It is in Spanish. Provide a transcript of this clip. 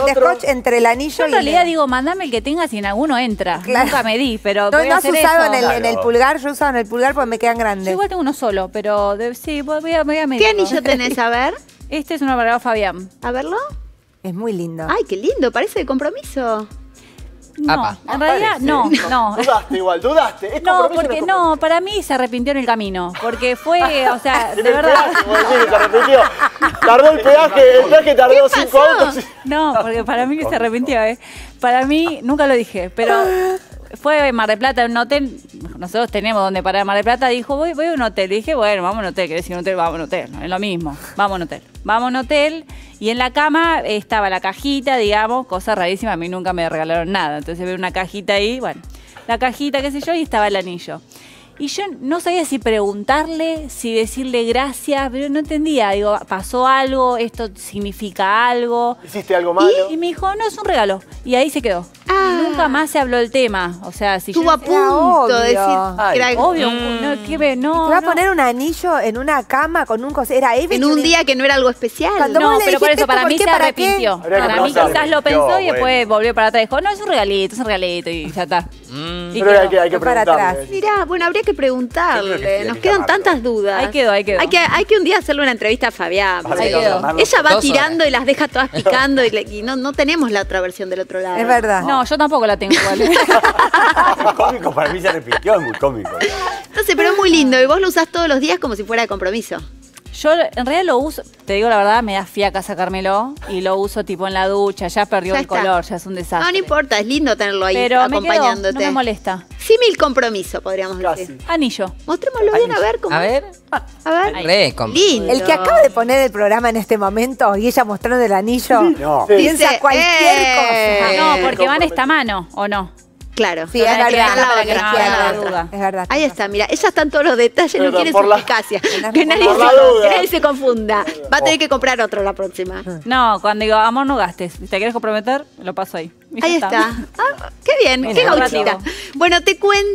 scotch entre el anillo Yo en y realidad digo, mandame el que tengas y en alguno entra. Claro. Nunca me di, pero No, voy a no has hacer usado eso. en el pulgar, yo he usado en el pulgar porque me quedan Yo grandes. igual tengo uno solo, pero sí, voy a medirlo. ¿Qué anillo tenés? A ver, Este es uno para Fabián. a verlo. Es muy lindo. Ay, qué lindo, parece de compromiso. No, Apa. en realidad no. Dudaste igual, dudaste. Es No, compromiso, porque es no, compromiso. para mí se arrepintió en el camino. Porque fue, o sea, de En el verdad. peaje, vos decís que se arrepintió. Tardó el peaje tardó 5 autos. No, porque para mí que se arrepintió, ¿eh? Para mí, nunca lo dije, pero fue en Mar del Plata, en un hotel. Nosotros tenemos donde parar en Mar del Plata. Dijo, voy a un hotel. Le dije, bueno, vamos a un hotel. ¿Querés ir a un hotel? Vamos a un hotel. No, es lo mismo. Vamos a un hotel. Vamos a un hotel. Y en la cama estaba la cajita, digamos, cosa rarísima. A mí nunca me regalaron nada. Entonces veo una cajita ahí, bueno, la cajita, qué sé yo, y estaba el anillo. Y yo no sabía si preguntarle, si decirle gracias, pero no entendía. Digo, ¿pasó algo? ¿Esto significa algo? ¿Hiciste algo malo? Y me dijo, no, es un regalo. Y ahí se quedó. Ah. Y nunca más se habló del tema. O sea, si Estuvo a yo... punto de decir Ay, que era Obvio, no, ¿qué ve? No, Te va a no. poner un anillo en una cama con un coso. Era Eve. en un día que no era algo especial. Cuando No, vos le pero por dijiste eso, para ¿por mí qué, se para arrepintió. Habría que Para mí preguntarle. quizás lo pensó y Bueno. después volvió para atrás. Dijo, no, es un regalito y ya está. Y Pero quedó. hay que Fue para preguntarle. atrás. Mirá, bueno, habría que Yo creo que preguntarle. sí, hay Nos que quedan llamarlo. tantas dudas. Ahí quedó. Hay que un día hacerle una entrevista a Fabián. Ahí porque quedó. ella va 2 tirando y las deja todas picando y no tenemos la otra versión del otro lado. Es verdad. No, yo tampoco la tengo igual. Es cómico, para mí se repitió, es muy cómico. Entonces, pero es muy lindo y vos lo usás todos los días como si fuera de compromiso. Yo en realidad lo uso, te digo la verdad, me da fiaca sacármelo y lo uso tipo en la ducha, ya perdió Ya el está. color, ya es un desastre. No, no importa, es lindo tenerlo ahí Pero me quedó, acompañándote. no me molesta. Símil compromiso, podríamos decir. Casi. Anillo. Mostrémoslo bien a ver cómo. A ver. A ver. Re cómico. Lindo. El que acaba de poner el programa en este momento y ella mostrando el anillo, No. Sí. piensa Dice, cualquier cosa. No, porque van esta mano, ¿o no? Claro. Sí, es Para que verdad. no haya es que no verdad, haya es duda. verdad, es verdad. Ahí está, mira, ella está en todos los detalles, Pero no quiere por la- suspicacia. por Que nadie, la duda. que nadie se confunda. Va a tener que comprar otro la próxima. No, cuando digo, amor, no gastes. Si te quieres comprometer, lo paso ahí. Y ya Ahí está. Ah, qué bien, Mira, qué un gauchita. rato. Bueno, te cuento.